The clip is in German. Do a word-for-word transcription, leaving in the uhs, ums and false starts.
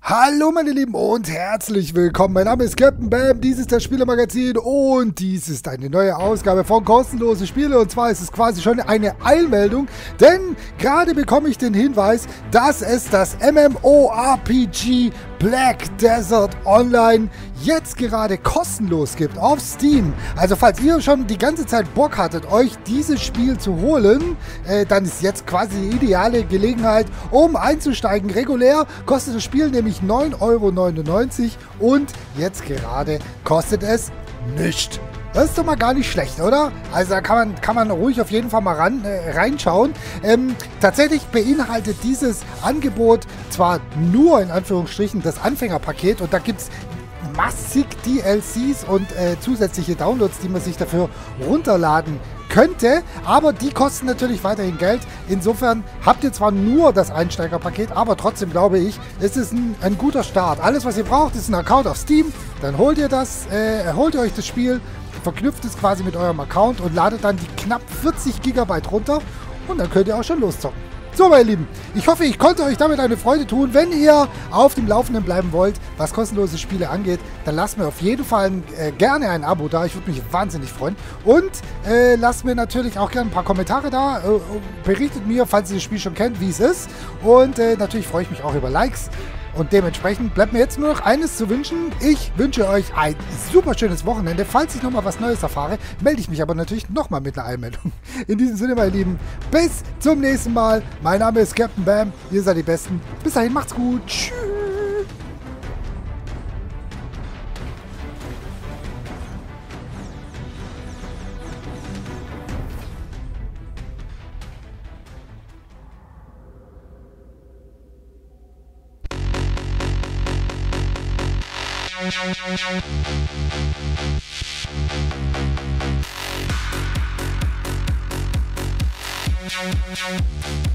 Hallo meine Lieben und herzlich willkommen. Mein Name ist Captain Bam, dies ist das Spielemagazin und dies ist eine neue Ausgabe von Kostenlose Spiele. Und zwar ist es quasi schon eine Eilmeldung, denn gerade bekomme ich den Hinweis, dass es das MMORPG Black Desert Online jetzt gerade kostenlos gibt auf Steam. Also falls ihr schon die ganze Zeit Bock hattet, euch dieses Spiel zu holen, äh, dann ist jetzt quasi die ideale Gelegenheit, um einzusteigen. Regulär kostet das Spiel nämlich neun Euro neunundneunzig und jetzt gerade kostet es nichts. Das ist doch mal gar nicht schlecht, oder? Also da kann man, kann man ruhig auf jeden Fall mal ran, äh, reinschauen. Ähm, tatsächlich beinhaltet dieses Angebot zwar nur in Anführungsstrichen das Anfängerpaket und da gibt es massig D L Cs und äh, zusätzliche Downloads, die man sich dafür runterladen könnte, aber die kosten natürlich weiterhin Geld. Insofern habt ihr zwar nur das Einsteigerpaket, aber trotzdem glaube ich, es ist ein, ein guter Start. Alles, was ihr braucht, ist ein Account auf Steam. Dann holt ihr das, äh, holt ihr euch das Spiel, verknüpft es quasi mit eurem Account und ladet dann die knapp vierzig Gigabyte runter und dann könnt ihr auch schon loszocken. So, meine Lieben, ich hoffe, ich konnte euch damit eine Freude tun. Wenn ihr auf dem Laufenden bleiben wollt, was kostenlose Spiele angeht, dann lasst mir auf jeden Fall äh, gerne ein Abo da. Ich würde mich wahnsinnig freuen. Und äh, lasst mir natürlich auch gerne ein paar Kommentare da. Äh, berichtet mir, falls ihr das Spiel schon kennt, wie es ist. Und äh, natürlich freue ich mich auch über Likes. Und dementsprechend bleibt mir jetzt nur noch eines zu wünschen. Ich wünsche euch ein super schönes Wochenende. Falls ich nochmal was Neues erfahre, melde ich mich aber natürlich nochmal mit einer Einmeldung. In diesem Sinne, meine Lieben, bis zum nächsten Mal. Mein Name ist Captain Bam. Ihr seid die Besten. Bis dahin, macht's gut. Tschüss. Thank you.